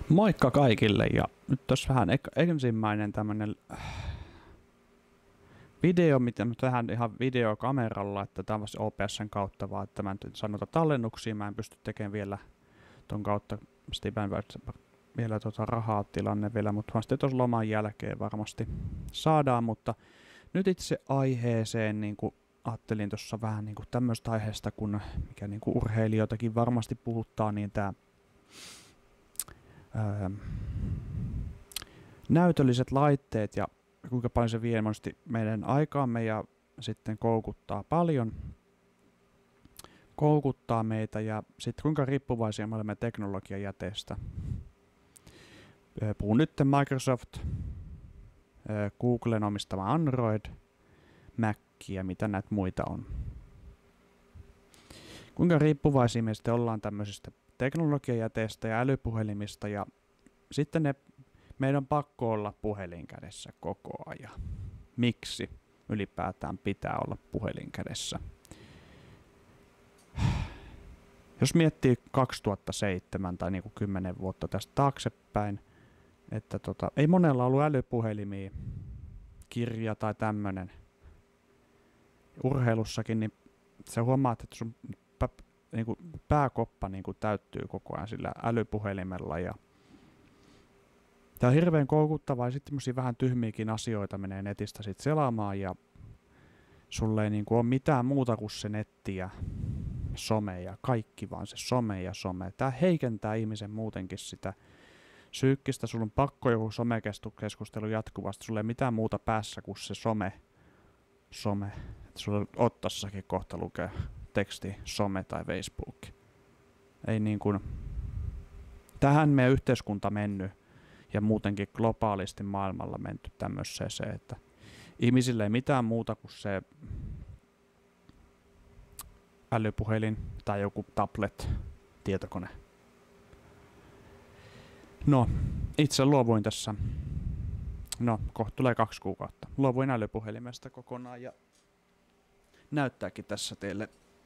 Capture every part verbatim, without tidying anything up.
Moikka kaikille ja nyt tässä vähän ek- ensimmäinen tämmönen video, mitä mä tehdään ihan videokameralla, että tämä on vasta O B S:n kautta vaan, että mä en sanota tallennuksia, mä en pysty tekemään vielä ton kautta Steven vielä tota rahaa tilanne vielä, mutta vasta tuossa loman jälkeen varmasti saadaan, mutta nyt itse aiheeseen niin kuin ajattelin tuossa vähän niin kuin tämmöistä aiheesta, kun mikä niin kuin urheilijoitakin varmasti puhuttaa, niin tämä Öö, näytölliset laitteet ja kuinka paljon se vie monesti meidän aikaamme ja sitten koukuttaa paljon, koukuttaa meitä ja sitten kuinka riippuvaisia me olemme teknologian jäteestä. Öö, puhun nyt Microsoft, öö, Googlen omistama Android, Mac ja mitä näitä muita on. Kuinka riippuvaisia me sitten ollaan tämmöisistä teknologiajäteestä ja älypuhelimista ja sitten ne, meidän on pakko olla puhelin kädessä koko ajan. Miksi ylipäätään pitää olla puhelin kädessä? Jos miettii kaksituhattaseitsemän tai niin kuin kymmenen vuotta tästä taaksepäin, että tota, ei monella ollut älypuhelimia, kirja tai tämmönen. Urheilussakin, niin sä huomaat, että sun niin kuin pääkoppa niin kuin täyttyy koko ajan sillä älypuhelimella ja tää on hirveän koukuttavaa ja sitten tämmöisiä vähän tyhmiäkin asioita menee netistä sit selaamaan ja sulle ei niin kuin ole mitään muuta kuin se netti ja some ja kaikki vaan se some ja some. Tää heikentää ihmisen muutenkin sitä psyykkistä, sulla on pakko joku somekeskustelu jatkuvasti, sulla ei mitään muuta päässä kuin se some, some. Et sulla ottassakin kohta lukee teksti, some tai Facebook. Ei niin kuin, tähän meidän yhteiskunta mennyt ja muutenkin globaalisti maailmalla menty tämmöiseen, että ihmisille ei mitään muuta kuin se älypuhelin tai joku tablet, tietokone. No, itse luovuin tässä, no kohta tulee kaksi kuukautta. Luovuin älypuhelimesta kokonaan ja näyttääkin tässä teille.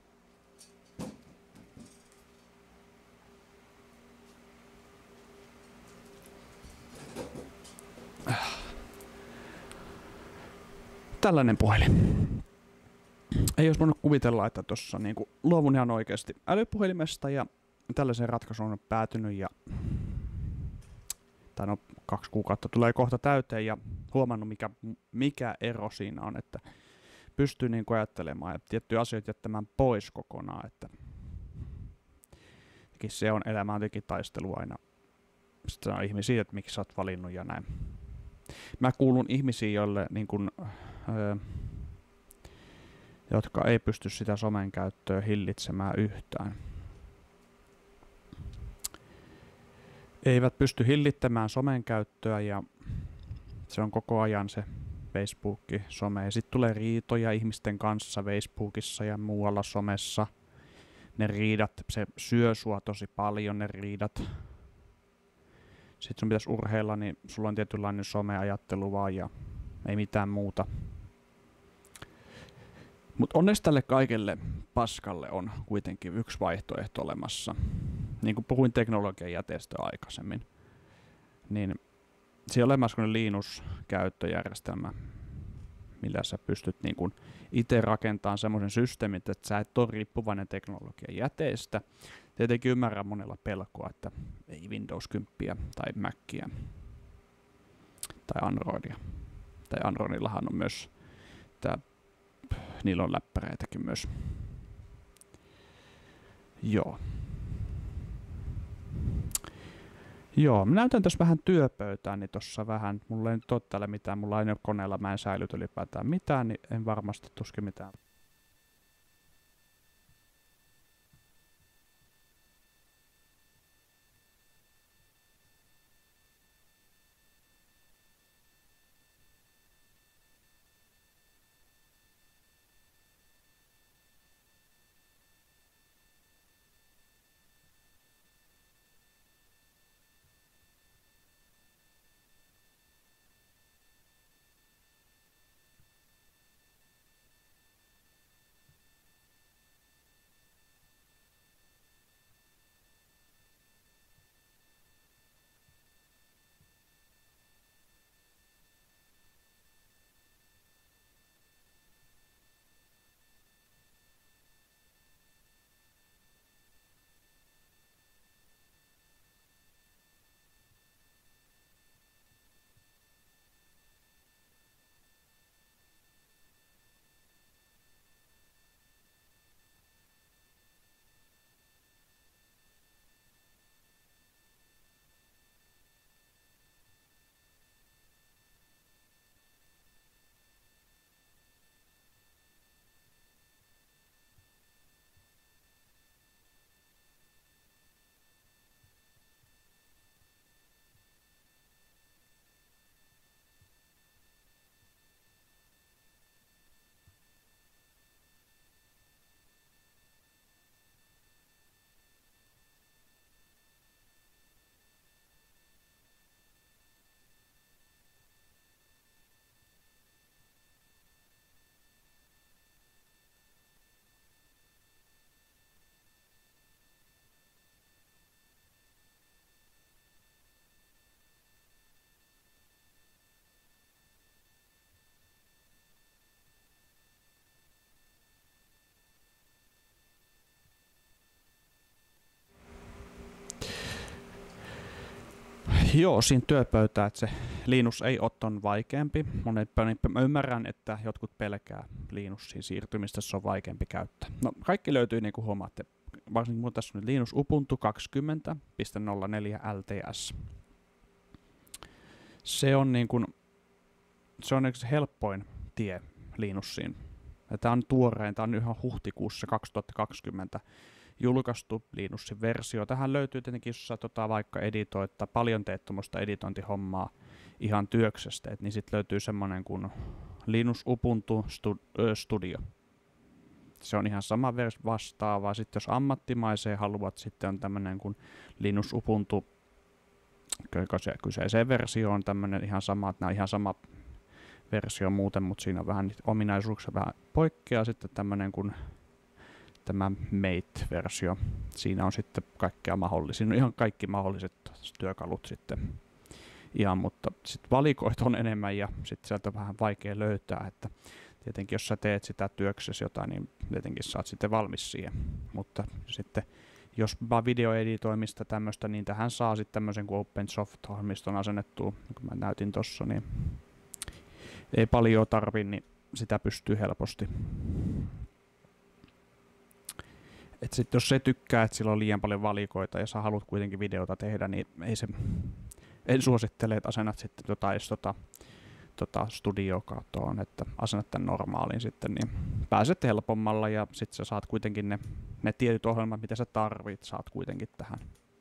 Tällainen puhelin. Ei olisi voinut kuvitella, että tuossa niinku luovun ihan oikeasti älypuhelimesta ja tällaisen ratkaisuun on päätynyt ja tai no kaksi kuukautta tulee kohta täyteen ja huomannut mikä, mikä ero siinä on, että pystyy niinku ajattelemaan ja tiettyjä asioita jättämään pois kokonaan, että se on elämä on taistelu aina. Sitten on ihmisiä, että miksi sä oot valinnut ja näin. Mä kuulun ihmisiin, joille niin kun, öö, jotka ei pysty sitä somen käyttöä hillitsemään yhtään. Eivät pysty hillittämään somen käyttöä ja se on koko ajan se Facebook, some. Ja sitten tulee riitoja ihmisten kanssa Facebookissa ja muualla somessa. Ne riidat, se syö sua tosi paljon, ne riidat. Sitten sun pitäisi urheilla, niin sulla on tietynlainen someajattelu vaan ja ei mitään muuta. Mutta onneksi tälle kaikelle paskalle on kuitenkin yksi vaihtoehto olemassa. Niin kuin puhuin teknologian jäteestä aikaisemmin, niin siellä on olemassa Linux-käyttöjärjestelmä, millä sä pystyt niin kuin itse rakentamaan semmoisen systeemin, että sä et ole riippuvainen teknologian jäteestä. Tietenkin ymmärrän monella pelkoa, että ei Windows kymmenen tai Macia tai Androidia. Tai Androidillahan on myös, tää, niillä on läppäreitäkin myös. Joo. Joo, mä näytän tässä vähän työpöytää, niin tossa vähän, mulla ei nyt ole täällä mitään, mulla ei ole koneella, mä en säilytä ylipäätään mitään, niin en varmasti tuskin mitään. Joo, siinä työpöytää, että se Linux ei ole ton vaikeampi. Monet, mä ymmärrän, että jotkut pelkää Linuxiin siirtymistä, se on vaikeampi käyttää. No, kaikki löytyy niin kuin huomaatte. Varsinkin mun tässä on nyt Linux Ubuntu kaksikymmentä piste nolla neljä L T S. Se on niin kuin, se on se helppoin tie Linuxiin. Tämä on tuorein, tämä on ihan huhtikuussa kaksituhattakaksikymmentä julkaistu Linuxin versio. Tähän löytyy tietenkin, jos sä tota, vaikka editoit, paljon teet tuommoista editointihommaa ihan työksestä, et, niin sitten löytyy semmoinen kuin Linux Ubuntu Studio. Se on ihan sama vers- vastaava. Sitten jos ammattimaiseen haluat, sitten on tämmöinen kuin Linux Ubuntu kyseiseen versioon tämmöinen ihan sama, että nämä on ihan sama versio muuten, mutta siinä on vähän ominaisuuksia vähän poikkeaa. Sitten tämmöinen kuin tämä Mate-versio. Siinä on sitten kaikkea mahdollisia. Siinä on ihan kaikki mahdolliset työkalut sitten. Ihan, mutta sitten valikoita on enemmän ja sitten sieltä on vähän vaikea löytää, että tietenkin jos sä teet sitä työksesi jotain, niin tietenkin saat sitten valmis siihen. Mutta sitten jos vaan videoeditoimista tämmöistä, niin tähän saa sitten tämmöisen kuin OpenSoft, mistä on asennettu, kun mä näytin tossa, niin ei paljon tarvi, niin sitä pystyy helposti. Et sit jos se tykkää, että sillä on liian paljon valikoita ja sä haluat kuitenkin videota tehdä, niin ei se, en suosittele, että asennat sitten tota, edes tota, tota studiokatoon, että asennat tämän normaalin sitten, niin pääset helpommalla ja sitten sä saat kuitenkin ne, ne tietyt ohjelmat, mitä sä tarvit, saat kuitenkin tähän.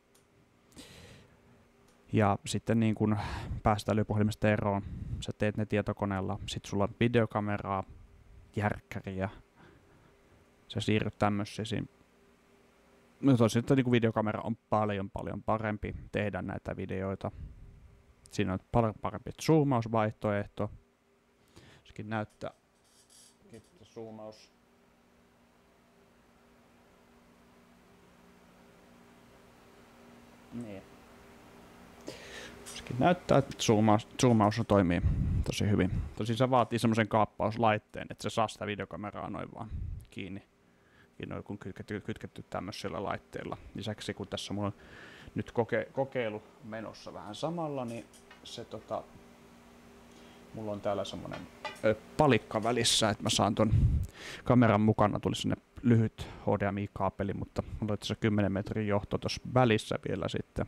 Ja sitten niin kun päästä älypuhelimesta eroon, sä teet ne tietokoneella, sitten sulla on videokameraa, järkkäriä, sä siirryt tämmöisiin. No tosiaan niin videokamera on paljon paljon parempi tehdä näitä videoita. Siinä on paljon parempi zoomausvaihtoehto. Sekin näyttää, että zoomaus. Niin. Sekin näyttää, että zoomaus, zoomaus toimii tosi hyvin. Tosin se vaatii semmoisen kaappauslaitteen, että se saa sitä videokameraa noin vaan kiinni. Noin kun kytketty, kytketty tämmöisellä laitteella. Lisäksi kun tässä mulla on nyt koke, kokeilu menossa vähän samalla, niin se tota, mulla on täällä semmonen ö, palikka välissä, että mä saan ton kameran mukana, tuli sinne lyhyt H D M I-kaapeli, mutta mulla on tässä kymmenen metrin johto tuossa välissä vielä sitten.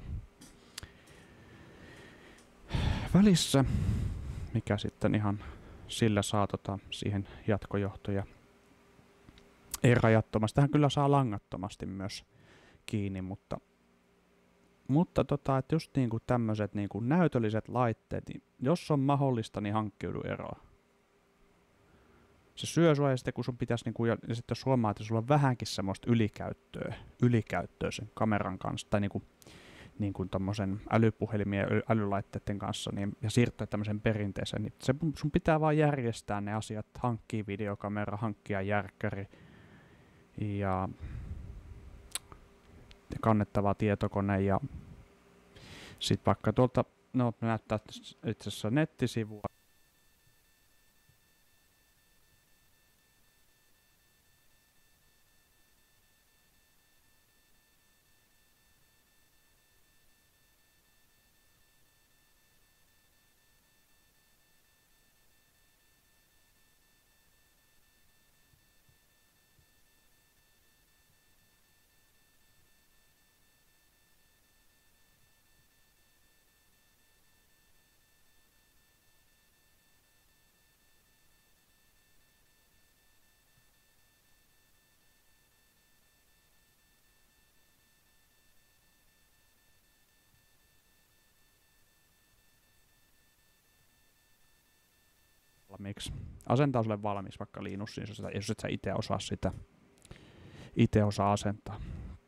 Välissä, mikä sitten ihan sillä saa tota, siihen jatkojohtoja. Ei rajattomasti. Tähän kyllä saa langattomasti myös kiinni, mutta, mutta tota, että just niin kuin tämmöiset niin kuin näytölliset laitteet, niin jos on mahdollista, niin hankkiudu eroon. Se syö sua ja sitten kun sun pitäisi, niin kuin, ja sitten jos huomaa, että sulla on vähänkin semmoista ylikäyttöä, ylikäyttöä sen kameran kanssa, tai niin kuin, niin kuin tommosen älypuhelimien ja älylaitteiden kanssa, niin, ja siirtyä tämmöisen perinteeseen, niin se, sun pitää vaan järjestää ne asiat, hankkia videokamera, hankkia järkkäri, ja kannettava tietokone ja sitten vaikka tuolta, no näyttää itse asiassa nettisivua. Valmiiksi. Asentaa sulle valmis vaikka Linuxiin, jos, jos et sä itse osaa sitä itse osaa asentaa.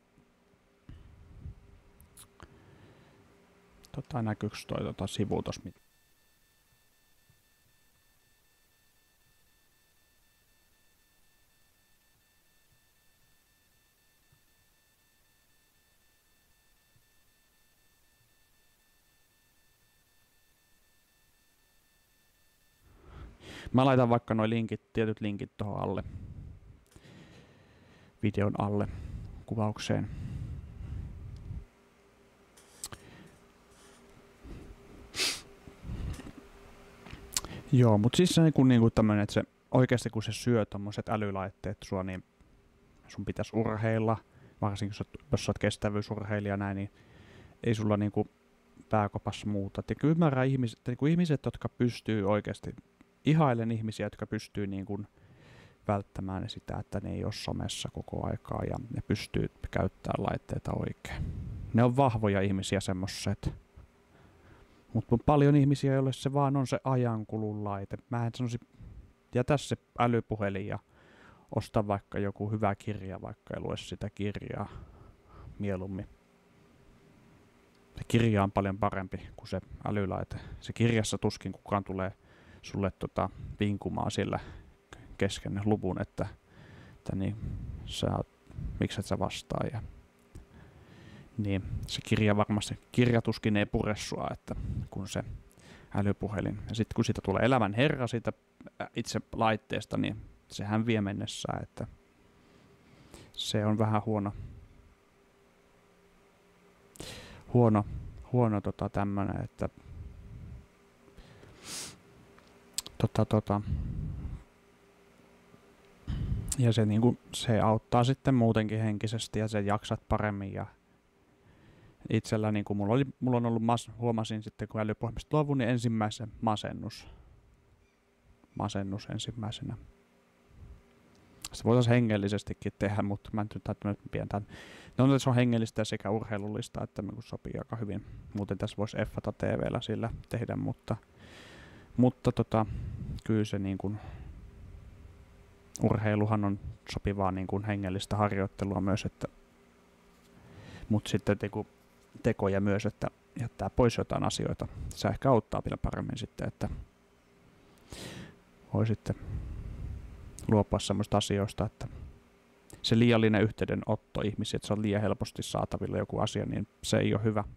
Tota, näkyykö toi tota sivu tossa? Mä laitan vaikka nuo linkit, tietyt linkit tuohon alle, videon alle kuvaukseen. Joo, mutta siis se niinku, niinku tämmönen, että se oikeasti kun se syö tommoset älylaitteet sua, niin sun pitäisi urheilla, varsinkin jos, jos sä oot kestävyysurheilija näin, niin ei sulla niinku pääkopassa muuta. Et kyllä ymmärrän ihmiset, niinku ihmiset, jotka pystyy oikeasti, ihailen ihmisiä, jotka pystyy niinku välttämään sitä, että ne ei ole somessa koko aikaa ja ne pystyy käyttämään laitteita oikein. Ne on vahvoja ihmisiä semmoset. Mutta on paljon ihmisiä, joille se vaan on se ajankulun laite. Mä en sanoisi, jätä se älypuhelin ja osta vaikka joku hyvä kirja, vaikka ei lue sitä kirjaa mieluummin. Se kirja on paljon parempi kuin se älylaite. Se kirjassa tuskin kukaan tulee sulle tota vinkumaan sillä kesken luvun, että, että niin, sä, miksi et sä vastaa. Ja, niin se kirja varmasti, kirjatuskin ei pure sua, että kun se älypuhelin. Ja sitten kun siitä tulee elämän herra siitä itse laitteesta, niin sehän vie mennessään, että se on vähän huono, huono, huono tota tämmönen, että tota, tota, ja se, niinku, se auttaa sitten muutenkin henkisesti ja se jaksat paremmin ja itsellä niinku mulla, oli, mulla on ollut, mas, huomasin sitten kun älypuhelimesta luovun, niin ensimmäisen masennus. Masennus ensimmäisenä. Sitä voitaisiin hengellisestikin tehdä, mutta mä en nyt pientään. No, se on hengellistä sekä urheilullista, että sopii aika hyvin. Muuten tässä voisi F-ata T V:llä sillä tehdä, mutta, mutta tota, kyllä se niin kuin, urheiluhan on sopivaa niin kuin hengellistä harjoittelua myös, että, mutta sitten teku, tekoja myös, että jättää pois jotain asioita. Se ehkä auttaa vielä paremmin sitten, että voi sitten luopua semmoista asioista, että se liiallinen yhteydenotto ihmisiä, että se on liian helposti saatavilla joku asia, niin se ei ole hyvä.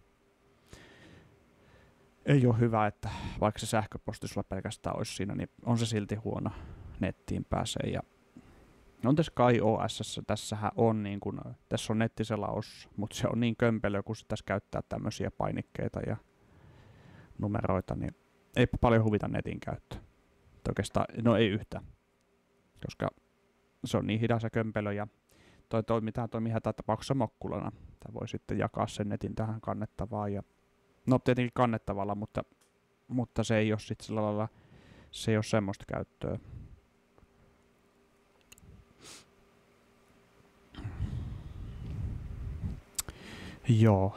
Ei ole hyvä, että vaikka se sähköposti sulla pelkästään olisi siinä, niin on se silti huono, nettiin pääsee. Ja on tässä Kai O S, tässähän on niin kuin, tässä on nettiselaus, mutta se on niin kömpelö, kun se tässä käyttää tämmöisiä painikkeita ja numeroita, niin ei paljon huvita netin käyttö. Oikeastaan, no ei yhtään, koska se on niin hidas ja kömpelö ja toi toimitaan toimii hätätapauksessa mokkulana. Tämä voi sitten jakaa sen netin tähän kannettavaan ja no tietenkin kannettavalla, mutta, mutta se ei ole sitten sillä lailla, se ei ole semmoista käyttöä. Joo.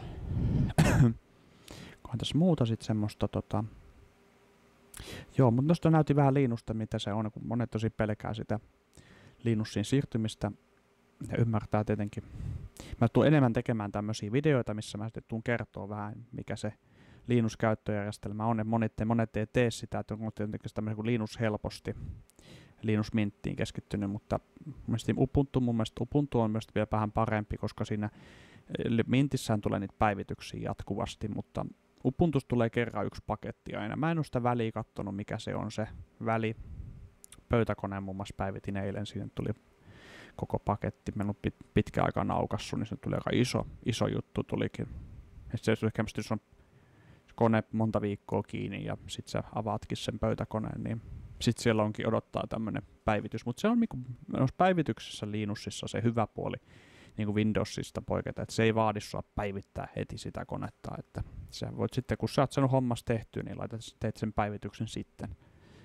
Kohan tässä muuta sitten semmoista tota. Joo, mutta noista näytin vähän Linusta, mitä se on, kun monet tosi pelkää sitä Linusiin siirtymistä ja ymmärtää tietenkin. Mä tuun enemmän tekemään tämmöisiä videoita, missä mä sitten tuun kertoa vähän, mikä se Linus-käyttöjärjestelmä on. Ja monet, monet ei tee sitä, että on tietenkin tämmöinen kuin Linus helposti, Linus Minttiin keskittynyt, mutta mielestäni Ubuntu, mun mielestä Ubuntu on myös vielä vähän parempi, koska siinä Mintissään tulee niitä päivityksiä jatkuvasti, mutta Ubuntusta tulee kerran yksi paketti aina. Mä en ole sitä väliä kattonut, mikä se on se väli. Pöytäkoneen muun muassa päivitin eilen, siinä tuli koko paketti. Meillä on pit, pitkä aika naukassu, niin se tuli aika iso, iso juttu tulikin. Ja se ehkä jos on kone monta viikkoa kiinni ja sit sä avaatkin sen pöytäkoneen, niin sit siellä onkin odottaa tämmönen päivitys. Mutta se on niinku, päivityksessä Linuxissa se hyvä puoli, niin kuin Windowsista poiketa, että se ei vaadi sua päivittää heti sitä konetta, että sä voit sitten, kun sä oot saanut hommas tehtyä, niin laitat, teet sen päivityksen sitten.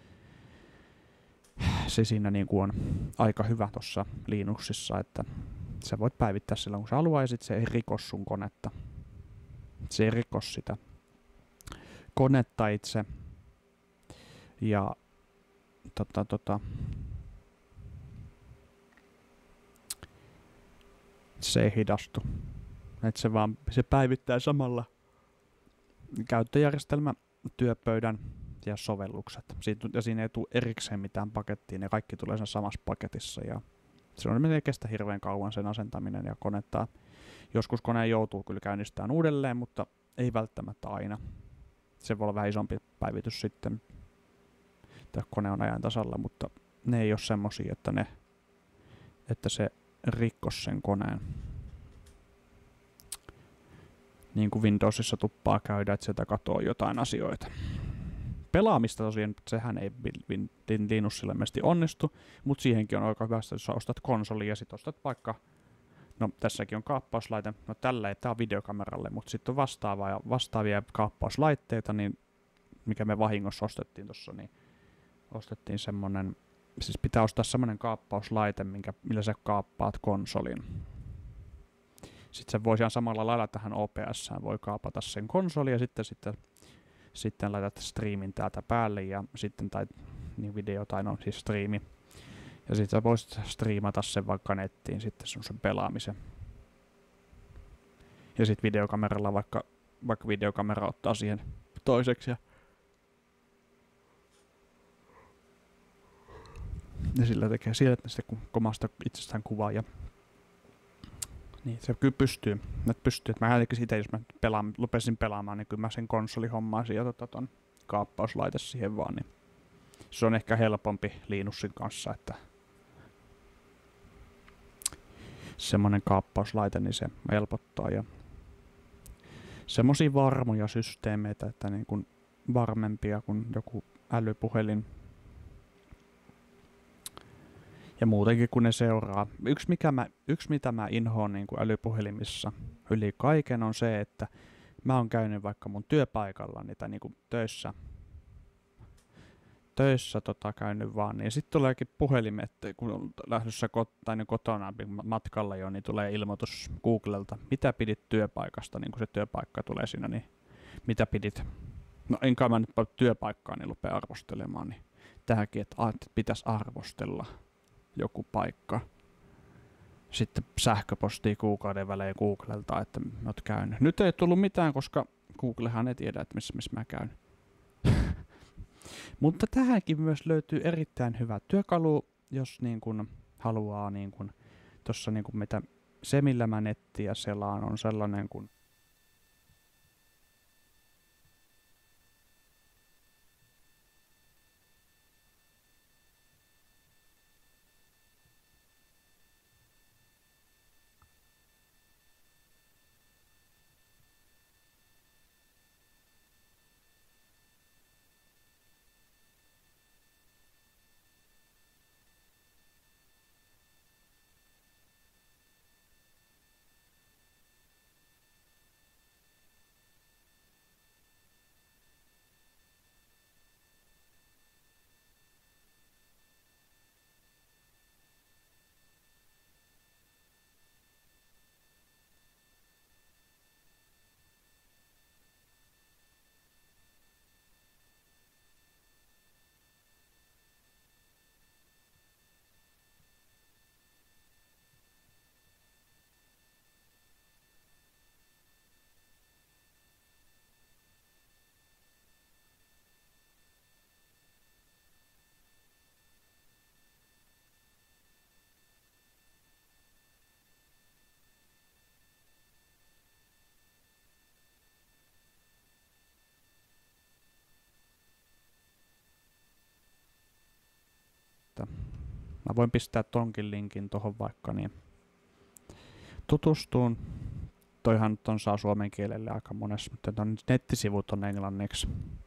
Se siinä niin kuin on aika hyvä tuossa Linuxissa, että sä voit päivittää silloin, kun sä haluaisit, se ei rikos sun konetta. Se ei rikos sitä konetta itse. Ja tota, tota, se ei hidastu. Et se vaan se päivittää samalla käyttöjärjestelmä, työpöydän ja sovellukset. Siitä, ja siinä ei tule erikseen mitään pakettia, ne kaikki tulee sen samassa paketissa. Ja se on ei kestä hirveän kauan sen asentaminen ja konetta. Joskus kone joutuu kyllä käynnistämään uudelleen, mutta ei välttämättä aina. Se voi olla vähän isompi päivitys sitten, että kone on ajan tasalla, mutta ne ei ole semmosia, että, ne, että se rikkos sen koneen. Niin kuin Windowsissa tuppaa käydä, että sieltä katoaa jotain asioita. Pelaamista tosiaan, sehän ei Linuxilla ilmeisesti onnistu, mutta siihenkin on aika hyvä, että jos ostat konsoli ja sitten ostat vaikka, no tässäkin on kaappauslaite, no tällä ei, tää on videokameralle, mutta sitten on vastaavia, vastaavia kaappauslaitteita, niin mikä me vahingossa ostettiin tuossa, niin ostettiin semmonen, siis pitää ostaa semmonen kaappauslaite, minkä, millä sä kaappaat konsolin. Sitten se voisi ihan samalla lailla tähän O B S:ään voi kaapata sen konsoli ja sitten, sitten, sitten laitat striimin täältä päälle ja sitten tai niin video tai no siis striimi. Ja sitten sä voisit striimata sen vaikka nettiin sitten sun sen pelaamisen. Ja sitten videokameralla vaikka, vaikka videokamera ottaa siihen toiseksi ja Ja sillä tekee sillä, että sitten komasta itsestään kuvaa ja niin se kyllä pystyy. Nyt pystyy. Mä ajattelin itse, jos mä pelaan, lopesin pelaamaan, niin kyllä mä sen konsoli hommaisin ja tota ton kaappauslaite siihen vaan, niin se on ehkä helpompi Linuxin kanssa, että semmonen kaappauslaite, niin se helpottaa ja semmosia varmoja systeemeitä, että niin kuin varmempia kuin joku älypuhelin. Ja muutenkin kun ne seuraa. Yksi, mikä mä, yksi mitä mä inhoon niin kuin älypuhelimissa yli kaiken on se, että mä oon käynyt vaikka mun työpaikalla tai niin kuin töissä, töissä tota, käynyt vaan, niin sitten tuleekin puhelimet, kun on lähdössä kot, tai niin kotona matkalla jo, niin tulee ilmoitus Googlelta, mitä pidit työpaikasta, niin kun se työpaikka tulee siinä, niin mitä pidit. No enkä mä nyt työpaikkaa niin lupea arvostelemaan, niin tähänkin, että pitäisi arvostella joku paikka. Sitten sähköpostia kuukauden välein Googlelta, että oot käynyt. Nyt ei tullut mitään, koska Googlehan ei tiedä, että missä, missä mä käyn. Mutta tähänkin myös löytyy erittäin hyvä työkalu, jos niin kun haluaa, niin kun, tossa niin kun mitä se millä mä nettiä selaan on sellainen kuin mä voin pistää tonkin linkin tohon vaikka, niin tutustuun. Toihan nyt on saa suomen kielelle aika monessa, mutta ton nettisivut on englanniksi.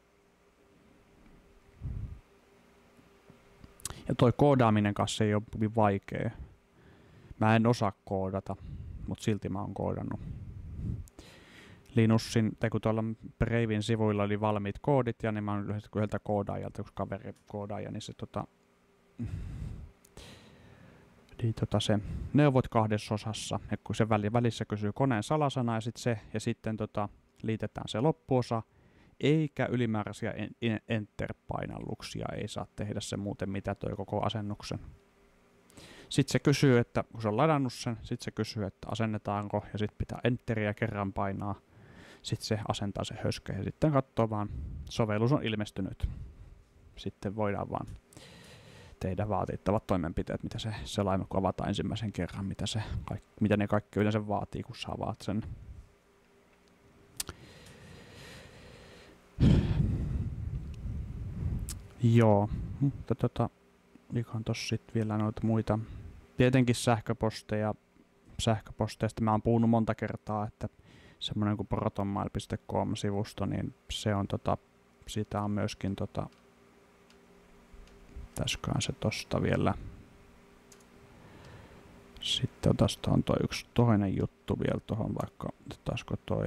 Ja toi koodaaminen kanssa ei ole hyvin vaikea. Mä en osaa koodata, mutta silti mä oon koodannut. Linuxin, tai kun tuolla Braven sivuilla oli valmiit koodit, ja niin mä oon yhdeltä koodaajalta, yksi kaveri koodaaja, niin se tota... Niin tota se neuvot kahdessa osassa, että kun se välissä kysyy koneen salasana ja, sit se, ja sitten tota, liitetään se loppuosa, eikä ylimääräisiä enter-painalluksia ei saa tehdä, se muuten mitätöi koko asennuksen. Sitten se kysyy, että kun se on ladannut sen, sitten se kysyy, että asennetaanko, ja sitten pitää enteriä kerran painaa, sitten se asentaa se höskä, ja sitten katsoo vaan, sovellus on ilmestynyt. Sitten voidaan vaan tehdä vaatittavat toimenpiteet, mitä se selain, kun avataan ensimmäisen kerran, mitä, se, kaikki, mitä ne kaikki yleensä vaatii, kun sä avaat sen. Joo, mutta tota, on tossa sit vielä noita muita. Tietenkin sähköposteja, sähköposteista mä oon puhunut monta kertaa, että semmonen kuin protonmail piste com-sivusto, niin se on tota, Sitä on myöskin tota, täsköhän se tosta vielä. Sitten tästä on toi yksi toinen juttu vielä tuohon, vaikka otaisiko toi.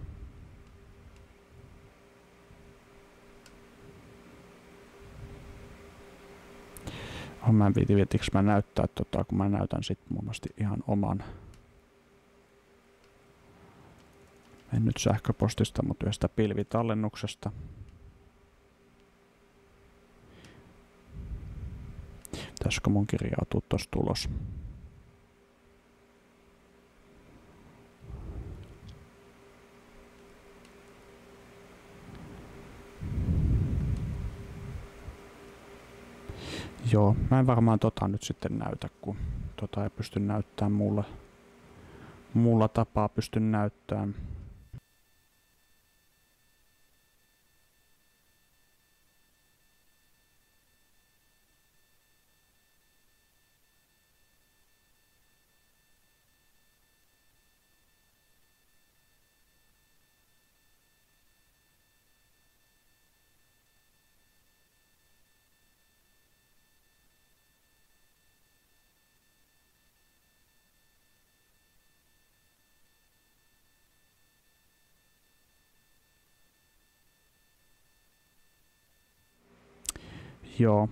Oh, mä en viiti, vietiks mä näyttää tota, kun mä näytän sit mun mielestä ihan oman. En nyt sähköpostista, mutta yhdestä pilvitallennuksesta. Pitäisikö mun kirjautua tossa tulos? Joo, mä en varmaan tota nyt sitten näytä, kun tota ei pysty näyttämään muulla, muulla tapaa pysty näyttämään. Joo.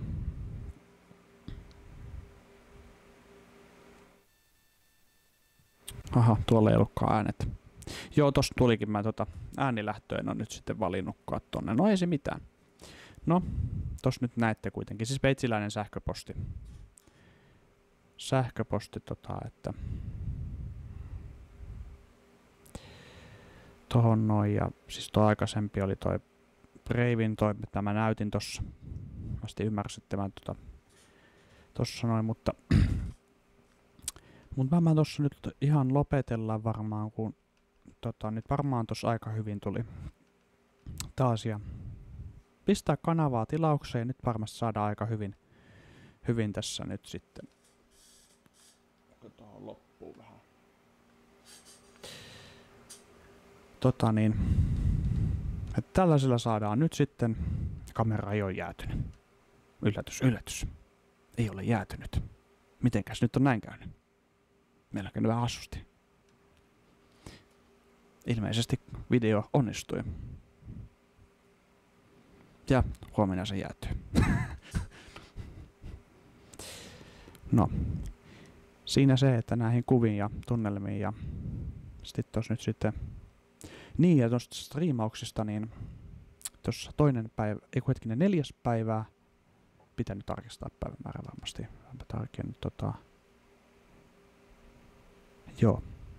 Aha, tuolla ei ollutkaan äänet. Joo, tossa tulikin, mä tota äänilähtöön on nyt sitten valinnutkaan tonne. No ei se mitään. No, tossa nyt näette kuitenkin. Siis sveitsiläinen sähköposti. Sähköposti tota, että tohon noin, ja siis tuo aikaisempi oli toi Bravin, toi, mitä mä näytin tossa. Vasti ymmärsitte mä tota, tossa noin, mutta mutta mä tossa nyt ihan lopetellaan varmaan, kun tota, nyt varmaan tossa aika hyvin tuli taas, ja pistää kanavaa tilaukseen, ja nyt varmasti saadaan aika hyvin, hyvin tässä nyt sitten. Tuohon loppuu vähän. Tota niin, että tällaisella saadaan nyt sitten, kamera ei ole jäätynyt. Yllätys, yllätys. Ei ole jäätynyt. Mitenkäs nyt on näin käynyt? Meillä on käynyt vähän hassusti. Ilmeisesti video onnistui. Ja huomenna se jäätyy. No, siinä se, että näihin kuviin ja tunnelmiin ja sitten tuossa nyt sitten niin, ja tuosta striimauksista, niin tuossa toinen päivä, ei kun hetkinen, neljäs päivää, pitää nyt tarkistaa päivämäärä varmasti, mä tarkin, tota, joo,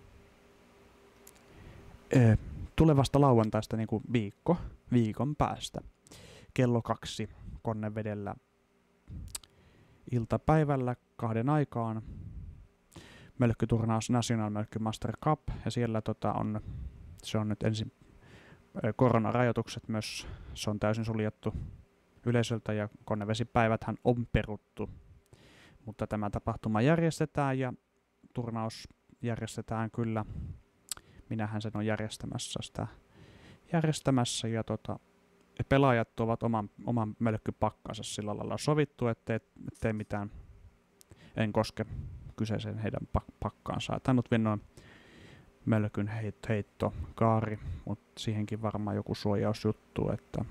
e, tulevasta lauantaista niin kuin viikko, viikon päästä, kello kaksi Konnevedellä iltapäivällä kahden aikaan, mölkkyturnaus National Mölkky Master Cup, ja siellä tota on, se on nyt ensin koronarajoitukset myös, se on täysin suljettu yleisöltä ja konnevesipäiväthän on peruttu. Mutta tämä tapahtuma järjestetään ja turnaus järjestetään kyllä. Minähän sen on järjestämässä sitä järjestämässä ja tota, pelaajat ovat oman, oman mölkkypakkansa sillä lailla sovittu, ettei, ettei mitään, en koske kyseisen heidän pak- pakkaansa. Tänut vennoin mölkyn heitto, heitto kaari, mutta siihenkin varmaan joku suojausjuttu, että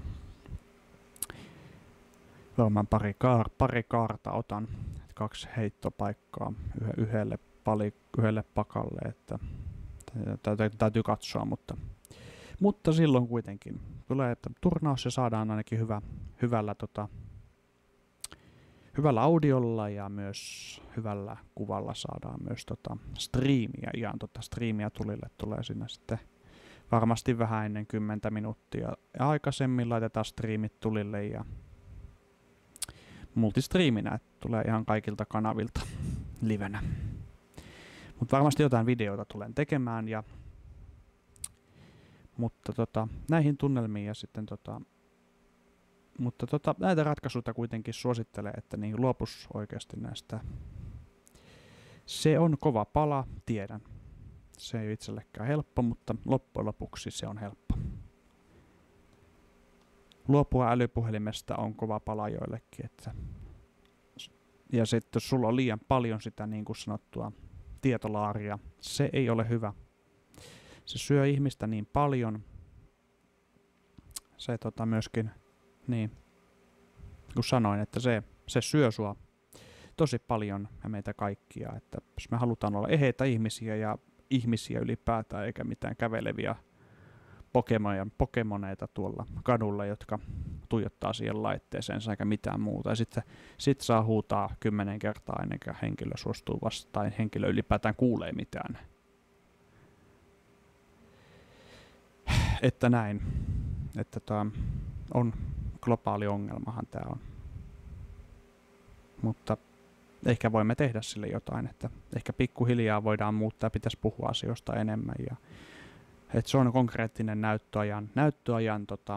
varmaan pari, kaar, pari kaarta otan, kaksi heittopaikkaa yhdelle, pali, yhdelle pakalle, että täytyy katsoa, mutta, mutta silloin kuitenkin tulee, että turnaus ja saadaan ainakin hyvä, hyvällä, tota, hyvällä audiolla ja myös hyvällä kuvalla saadaan myös tota, striimiä, ihan tota, striimiä tulille tulee sinne sitten varmasti vähän ennen kymmentä minuuttia. Ja aikaisemmin laitetaan striimit tulille ja multistriiminä, että tulee ihan kaikilta kanavilta livenä. Mutta varmasti jotain videoita tulen tekemään, ja, mutta tota, näihin tunnelmiin ja sitten tota, mutta tota, näitä ratkaisuja kuitenkin suosittelen, että niin luopus oikeasti näistä. Se on kova pala, tiedän. Se ei itsellekään helppo, mutta loppujen lopuksi se on helppo. luopua älypuhelimesta on kova pala joillekin. Että ja sitten jos sulla on liian paljon sitä niin kuin sanottua tietolaaria, se ei ole hyvä. Se syö ihmistä niin paljon. Se tota myöskin, niin kun sanoin, että se, se syö sua tosi paljon ja meitä kaikkia. Että jos me halutaan olla eheitä ihmisiä ja ihmisiä ylipäätään, eikä mitään käveleviä Pokemoneja, Pokemoneita tuolla kadulla, jotka tuijottaa siihen laitteeseen eikä mitään muuta. Ja sitten sit saa huutaa kymmenen kertaa ennen kuin henkilö suostuu vastaan, henkilö ylipäätään kuulee mitään. Että näin. Että tämä on globaali ongelmahan tämä on. Mutta ehkä voimme tehdä sille jotain, että ehkä pikkuhiljaa voidaan muuttaa ja pitäisi puhua asioista enemmän. Ja että se on konkreettinen näyttöajan, näyttöajan tota,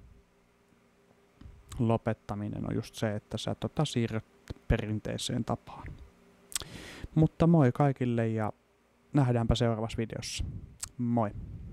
lopettaminen on just se, että sä tota, siirryt perinteiseen tapaan. Mutta moi kaikille ja nähdäänpä seuraavassa videossa. Moi!